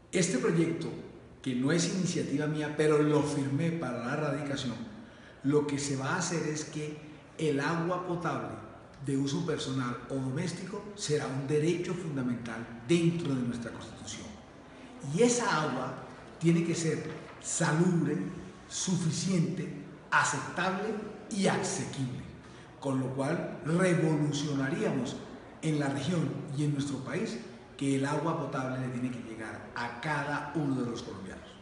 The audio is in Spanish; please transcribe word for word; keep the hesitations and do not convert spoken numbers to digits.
Este proyecto, que no es iniciativa mía, pero lo firmé para la erradicación, lo que se va a hacer es que el agua potable de uso personal o doméstico será un derecho fundamental dentro de nuestra Constitución. Y esa agua tiene que ser salubre, suficiente, aceptable y asequible, con lo cual revolucionaríamos en la región y en nuestro país que el agua potable le tiene que llegar a cada uno de los colombianos.